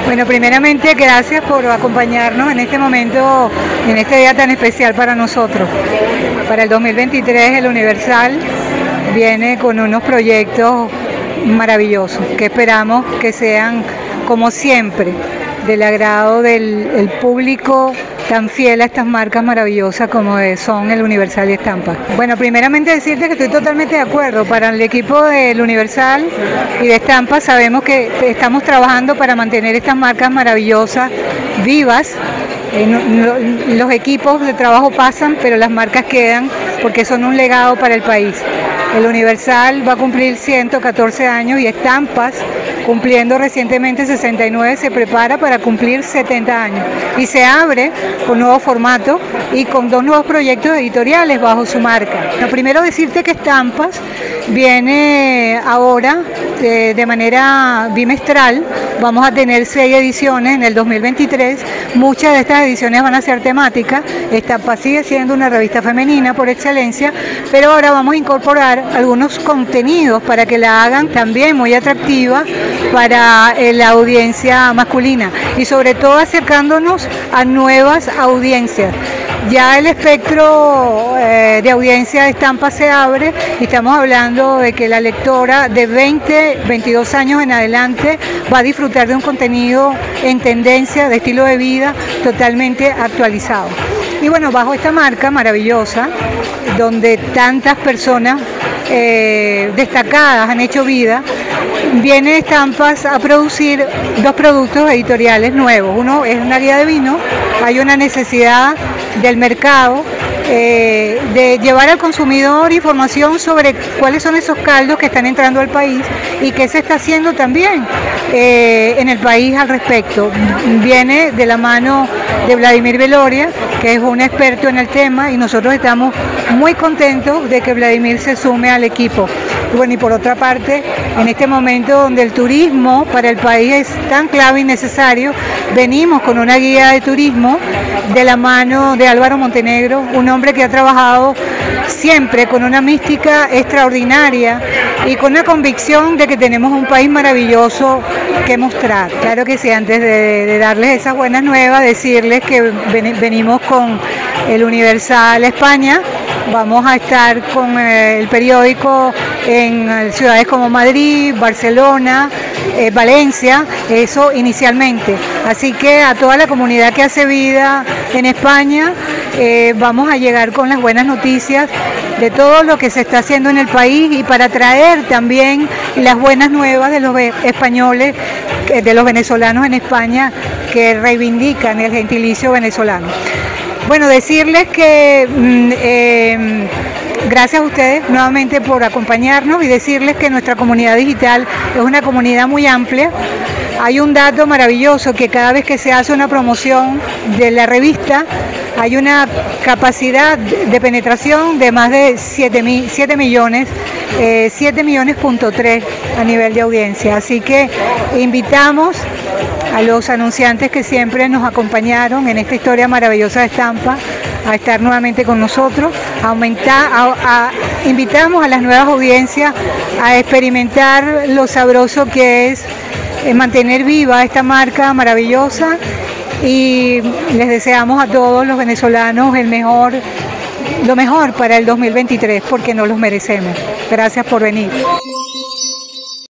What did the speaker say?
Bueno, primeramente gracias por acompañarnos en este momento, en este día tan especial para nosotros. Para el 2023 el Universal viene con unos proyectos maravillosos que esperamos que sean, como siempre, del agrado del público tan fiel a estas marcas maravillosas como son el Universal y Estampa. Bueno, primeramente decirte que estoy totalmente de acuerdo. Para el equipo del Universal y de Estampa sabemos que estamos trabajando para mantener estas marcas maravillosas vivas. Los equipos de trabajo pasan, pero las marcas quedan porque son un legado para el país. El Universal va a cumplir 114 años y Estampas, cumpliendo recientemente 69, se prepara para cumplir 70 años y se abre con nuevo formato y con 2 nuevos proyectos editoriales bajo su marca. Lo primero, decirte que Estampas viene ahora de manera bimestral. Vamos a tener 6 ediciones en el 2023. Muchas de estas ediciones van a ser temáticas. Estampas sigue siendo una revista femenina por excelencia, pero ahora vamos a incorporar algunos contenidos para que la hagan también muy atractiva para la audiencia masculina y sobre todo acercándonos a nuevas audiencias. Ya el espectro de audiencia de Estampa se abre y estamos hablando de que la lectora de 22 años en adelante va a disfrutar de un contenido en tendencia, de estilo de vida totalmente actualizado. Y bueno, bajo esta marca maravillosa, donde tantas personas destacadas han hecho vida, viene Estampas a producir 2 productos editoriales nuevos. Uno es una guía de vino. Hay una necesidad del mercado de llevar al consumidor información sobre cuáles son esos caldos que están entrando al país y qué se está haciendo también en el país al respecto. Viene de la mano de Vladimir Veloria, que es un experto en el tema, y nosotros estamos muy contentos de que Vladimir se sume al equipo. Bueno, y por otra parte, en este momento donde el turismo para el país es tan clave y necesario, venimos con una guía de turismo de la mano de Álvaro Montenegro, un hombre que ha trabajado siempre con una mística extraordinaria y con una convicción de que tenemos un país maravilloso que mostrar. Claro que sí, antes de darles esas buenas nuevas, decirles que venimos con el Universal España. Vamos a estar con el periódico en ciudades como Madrid, Barcelona, Valencia, eso inicialmente. Así que a toda la comunidad que hace vida en España, vamos a llegar con las buenas noticias de todo lo que se está haciendo en el país y para traer también las buenas nuevas de los españoles, de los venezolanos en España que reivindican el gentilicio venezolano. Bueno, decirles que gracias a ustedes nuevamente por acompañarnos y decirles que nuestra comunidad digital es una comunidad muy amplia. Hay un dato maravilloso que cada vez que se hace una promoción de la revista hay una capacidad de penetración de más de 7 millones, 7 millones.3 a nivel de audiencia. Así que invitamos a los anunciantes que siempre nos acompañaron en esta historia maravillosa de Estampa a estar nuevamente con nosotros, invitamos a las nuevas audiencias a experimentar lo sabroso que es mantener viva esta marca maravillosa y les deseamos a todos los venezolanos lo mejor para el 2023 porque nos los merecemos. Gracias por venir.